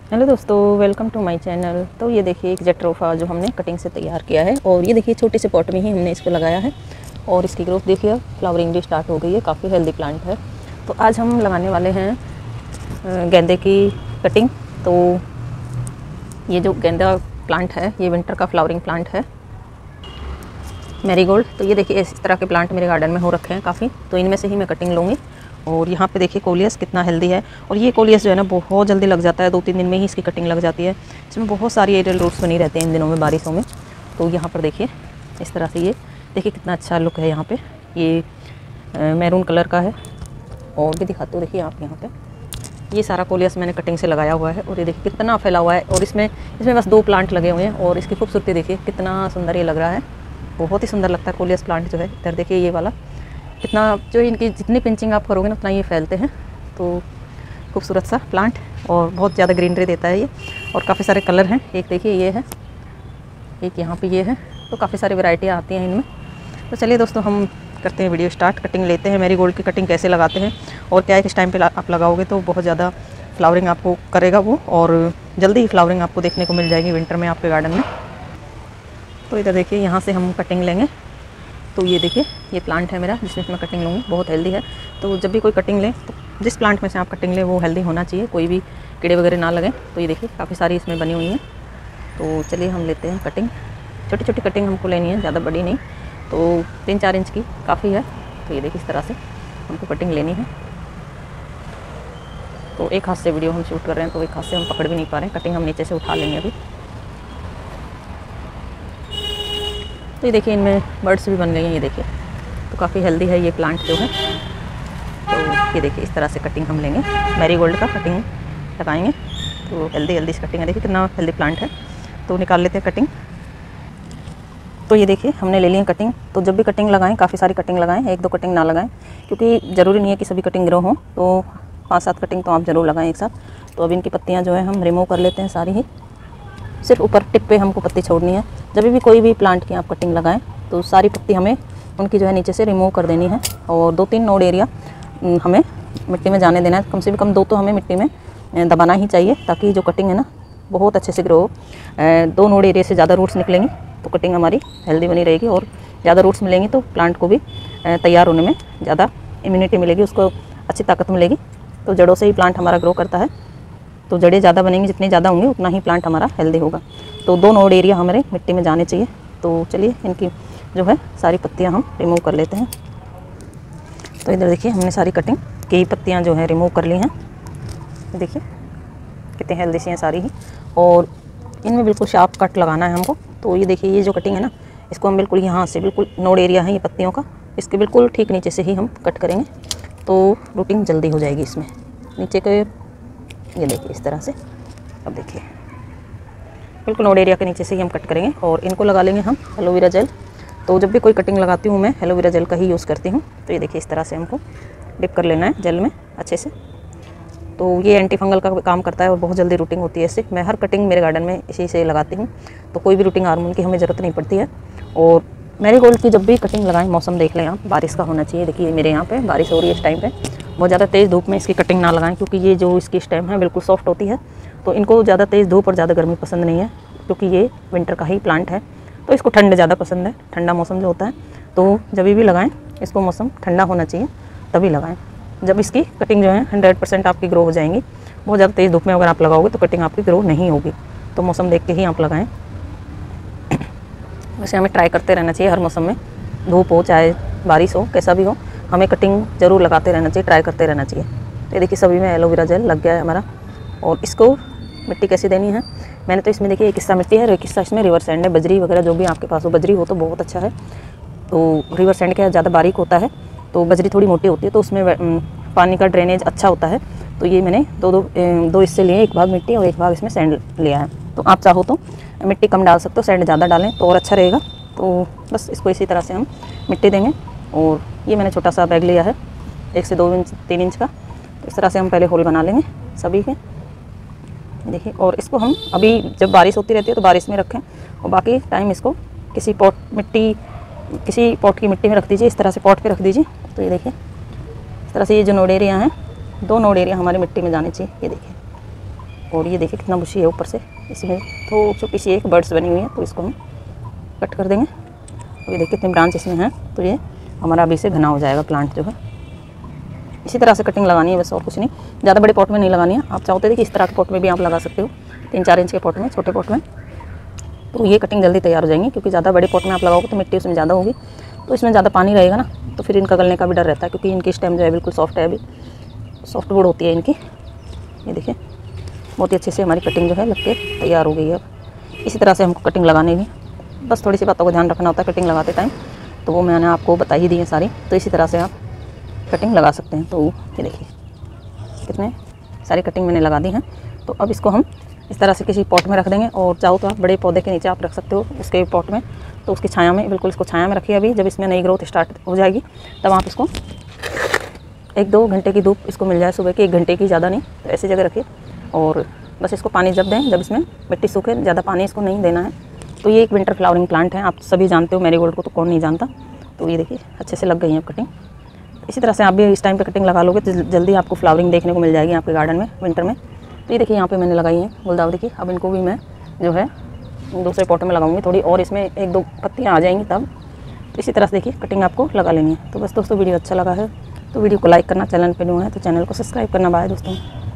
Hello दोस्तों, welcome to my channel. तो ये देखिए एक जट्रोफा जो हमने कटिंग से तैयार किया है और ये देखिए छोटे से पॉट में ही हमने इसको लगाया है और इसकी ग्रोथ देखिए फ्लावरिंग भी स्टार्ट हो गई है। काफ़ी हेल्दी प्लांट है। तो आज हम लगाने वाले हैं गेंदे की कटिंग। तो ये जो गेंदा प्लांट है ये विंटर का फ्लावरिंग प्लांट है, मैरीगोल्ड। तो ये देखिए इस तरह के प्लांट मेरे गार्डन में हो रखे हैं काफ़ी, तो इनमें से ही मैं कटिंग लूँगी। और यहाँ पे देखिए कोलियस कितना हेल्दी है। और ये कोलियस जो है ना बहुत जल्दी लग जाता है, 2-3 दिन में ही इसकी कटिंग लग जाती है। इसमें बहुत सारी एरियल रूट्स बनी रहते हैं इन दिनों में बारिशों में। तो यहाँ पर देखिए इस तरह से ये देखिए कितना अच्छा लुक है। यहाँ पे ये मैरून कलर का है और भी दिखाते हो। देखिए आप यहाँ पे ये सारा कोलियस मैंने कटिंग से लगाया हुआ है और ये देखिए कितना फैला हुआ है। और इसमें बस 2 प्लांट लगे हुए हैं और इसकी खूबसूरती देखिए कितना सुंदर ये लग रहा है। बहुत ही सुंदर लगता है कोलियस प्लांट जो है। इधर देखिए ये वाला कितना, जो इनकी जितनी पिंचिंग आप करोगे ना उतना ये फैलते हैं। तो खूबसूरत सा प्लांट और बहुत ज़्यादा ग्रीनरी देता है ये। और काफ़ी सारे कलर हैं। एक देखिए ये है, एक यहाँ पे ये है। तो काफ़ी सारी वैरायटियाँ आती हैं इनमें। तो चलिए दोस्तों हम करते हैं वीडियो स्टार्ट। कटिंग लेते हैं, मैरीगोल्ड की कटिंग कैसे लगाते हैं और क्या है किस टाइम पे आप लगाओगे तो बहुत ज़्यादा फ्लावरिंग आपको करेगा वो, और जल्दी ही फ्लावरिंग आपको देखने को मिल जाएगी विंटर में आपके गार्डन में। तो इधर देखिए यहाँ से हम कटिंग लेंगे। तो ये देखिए ये प्लांट है मेरा जिसमें मैं कटिंग लूँगी, बहुत हेल्दी है। तो जब भी कोई कटिंग लें तो जिस प्लांट में से आप कटिंग लें वो हेल्दी होना चाहिए, कोई भी कीड़े वगैरह ना लगें। तो ये देखिए काफ़ी सारी इसमें बनी हुई हैं। तो चलिए हम लेते हैं कटिंग। छोटी छोटी कटिंग हमको लेनी है, ज़्यादा बड़ी नहीं। तो 3-4 इंच की काफ़ी है। तो ये देखिए इस तरह से हमको कटिंग लेनी है। तो एक हाथ से वीडियो हम शूट कर रहे हैं तो एक हाथ से हम पकड़ भी नहीं पा रहे हैं। कटिंग हम नीचे से उठा लेंगे अभी। तो ये देखिए इनमें बर्ड्स भी बन गई हैं, ये देखिए। तो काफ़ी हेल्दी है ये प्लांट जो है। तो ये देखिए इस तरह से कटिंग हम लेंगे, मैरीगोल्ड का कटिंग लगाएंगे। तो हेल्दी कटिंग है, देखिए कितना हेल्दी प्लांट है। तो निकाल लेते हैं कटिंग। तो ये देखिए हमने ले ली है कटिंग। तो जब भी कटिंग लगाएं काफ़ी सारी कटिंग लगाएं, 1-2 कटिंग ना लगाएं, क्योंकि ज़रूरी नहीं है कि सभी कटिंग ग्रो हो। तो 5-7 कटिंग तो आप ज़रूर लगाएं एक साथ। तो अब इनकी पत्तियाँ जो है हम रिमूव कर लेते हैं सारी ही। सिर्फ ऊपर टिप पे हमको पत्ती छोड़नी है। जब भी कोई भी प्लांट की आप कटिंग लगाएं तो सारी पत्ती हमें उनकी जो है नीचे से रिमूव कर देनी है। और 2-3 नोड एरिया हमें मिट्टी में जाने देना है। कम से कम 2 तो हमें मिट्टी में दबाना ही चाहिए, ताकि जो कटिंग है ना बहुत अच्छे से ग्रो हो। 2 नोड एरिया से ज़्यादा रूट्स निकलेंगी तो कटिंग हमारी हेल्दी बनी रहेगी, और ज़्यादा रूट्स मिलेंगी तो प्लांट को भी तैयार होने में ज़्यादा इम्यूनिटी मिलेगी, उसको अच्छी ताकत मिलेगी। तो जड़ों से ही प्लांट हमारा ग्रो करता है। तो जड़ें ज़्यादा बनेंगी, जितनी ज़्यादा होंगी उतना ही प्लांट हमारा हेल्दी होगा। तो 2 नोड एरिया हमारे मिट्टी में जाने चाहिए। तो चलिए इनकी जो है सारी पत्तियां हम रिमूव कर लेते हैं। तो इधर देखिए हमने सारी कटिंग की पत्तियां जो है रिमूव कर ली हैं। देखिए कितनी हेल्दी सी हैं सारी ही। और इनमें बिल्कुल शार्प कट लगाना है हमको। तो ये देखिए ये जो कटिंग है ना, इसको हम बिल्कुल यहाँ से, बिल्कुल नोड एरिया है ये पत्तियों का, इसके बिल्कुल ठीक नीचे से ही हम कट करेंगे। तो रूटिंग जल्दी हो जाएगी इसमें नीचे के। ये देखिए इस तरह से। अब देखिए बिल्कुल नोड एरिया के नीचे से ही हम कट करेंगे और इनको लगा लेंगे हम एलोवेरा जेल। तो जब भी कोई कटिंग लगाती हूँ मैं एलोवेरा जेल का ही यूज़ करती हूँ। तो ये देखिए इस तरह से हमको डिप कर लेना है जेल में अच्छे से। तो ये एंटी फंगल का काम करता है और बहुत जल्दी रूटिंग होती है इससे। मैं हर कटिंग मेरे गार्डन में इसी से लगाती हूँ। तो कोई भी रूटिंग हार्मोन की हमें ज़रूरत नहीं पड़ती है। और मैरीगोल्ड की जब भी कटिंग लगाएं मौसम देख लें आप, बारिश का होना चाहिए। देखिए मेरे यहाँ पे बारिश हो रही है इस टाइम पे। बहुत ज़्यादा तेज़ धूप में इसकी कटिंग ना लगाएं, क्योंकि ये जो इसकी स्टेम है बिल्कुल सॉफ्ट होती है। तो इनको ज़्यादा तेज़ धूप और ज़्यादा गर्मी पसंद नहीं है, क्योंकि ये विंटर का ही प्लांट है। तो इसको ठंड ज़्यादा पसंद है, ठंडा मौसम जो होता है। तो जब भी लगाएं इसको मौसम ठंडा होना चाहिए तभी लगाएं। जब इसकी कटिंग जो है 100% आपकी ग्रो हो जाएंगी। बहुत ज़्यादा तेज़ धूप में अगर आप लगाओगे तो कटिंग आपकी ग्रो नहीं होगी। तो मौसम देख के ही आप लगाएं। वैसे हमें ट्राई करते रहना चाहिए हर मौसम में, धूप हो चाहे बारिश हो कैसा भी हो, हमें कटिंग ज़रूर लगाते रहना चाहिए, ट्राई करते रहना चाहिए। तो ये देखिए सभी में एलोवेरा जेल लग गया है हमारा। और इसको मिट्टी कैसी देनी है, मैंने तो इसमें देखिए एक हिस्सा मिट्टी है, एक हिस्सा इसमें रिवर सैंड है। बजरी वगैरह जो भी आपके पास हो, बजरी हो तो बहुत अच्छा है। तो रिवर सैंड क्या ज़्यादा बारीक होता है, तो बजरी थोड़ी मोटी होती है, तो उसमें पानी का ड्रेनेज अच्छा होता है। तो ये मैंने दो हिस्से लिए, एक भाग मिट्टी और एक भाग इसमें सैंड लिया है। तो आप चाहो तो मिट्टी कम डाल सकते हो, सैंड ज़्यादा डालें तो और अच्छा रहेगा। तो बस इसको इसी तरह से हम मिट्टी देंगे। और ये मैंने छोटा सा बैग लिया है 1 से 2 इंच 3 इंच का। तो इस तरह से हम पहले होल बना लेंगे सभी के, देखिए। और इसको हम अभी जब बारिश होती रहती है तो बारिश में रखें, और बाकी टाइम इसको किसी पॉट की मिट्टी में रख दीजिए। इस तरह से पॉट पे रख दीजिए। तो ये देखिए इस तरह से ये जो नोड एरिया हैं, 2 नोड एरिया हमारी मिट्टी में जाने चाहिए। ये देखिए और ये देखिए कितना बुशी है ऊपर से, इसमें तो छोटी सी एक बर्ड्स बनी हुई है, तो इसको हम कट कर देंगे। तो ये देखिए कितने ब्रांच इसमें हैं, तो ये हमारा अभी से घना हो जाएगा प्लांट जो है। इसी तरह से कटिंग लगानी है बस, और कुछ नहीं। ज़्यादा बड़े पॉट में नहीं लगानी है, आप चाहो तो देखिए इस तरह के पॉट में भी आप लगा सकते हो, 3-4 इंच के पॉट में, छोटे पॉट में। तो ये कटिंग जल्दी तैयार हो जाएंगी, क्योंकि ज़्यादा बड़े पॉट में आप लगाओगे तो मिट्टी उसमें ज़्यादा होगी, तो इसमें ज़्यादा पानी रहेगा ना, तो फिर इनका गलने का भी डर रहता है, क्योंकि इनकी स्टेम जो है बिल्कुल सॉफ्ट है, अभी सॉफ्ट वुड होती है इनकी। ये देखिए बहुत ही अच्छे से हमारी कटिंग जो है लग के तैयार हो गई है। अब इसी तरह से हमको कटिंग लगानी है, बस थोड़ी सी बातों को ध्यान रखना होता है कटिंग लगाते टाइम, तो वो मैंने आपको बता ही दी है सारी। तो इसी तरह से आप कटिंग लगा सकते हैं। तो ये देखिए कितने सारी कटिंग मैंने लगा दी हैं। तो अब इसको हम इस तरह से किसी पॉट में रख देंगे, और चाहो तो आप बड़े पौधे के नीचे आप रख सकते हो उसके पॉट में, तो उसकी छाया में, बिल्कुल इसको छाया में रखिए। अभी जब इसमें नई ग्रोथ स्टार्ट हो जाएगी तब आप इसको 1-2 घंटे की धूप इसको मिल जाए, सुबह की 1 घंटे की, ज़्यादा नहीं, तो ऐसी जगह रखिए। और बस इसको पानी जब दें, जब इसमें मिट्टी सूखे, ज़्यादा पानी इसको नहीं देना है। तो ये एक विंटर फ्लावरिंग प्लांट है, आप सभी जानते हो, मैरीगोल्ड को तो कौन नहीं जानता। तो ये देखिए अच्छे से लग गई है कटिंग। इसी तरह से आप भी इस टाइम पे कटिंग लगा लोगे तो जल्दी आपको फ्लावरिंग देखने को मिल जाएगी आपके गार्डन में विंटर में। तो ये देखिए यहाँ पे मैंने लगाई है गुलदाउदी की। अब इनको भी मैं जो है दूसरे पॉट में लगाऊंगी, थोड़ी और इसमें 1-2 पत्तियाँ आ जाएंगी तब। तो इसी तरह से देखिए कटिंग आपको लगा लेनी है। तो बस दोस्तों वीडियो अच्छा लगा है तो वीडियो को लाइक करना, चैनल पर न्यू है तो चैनल को सब्सक्राइब करना। बाय दोस्तों।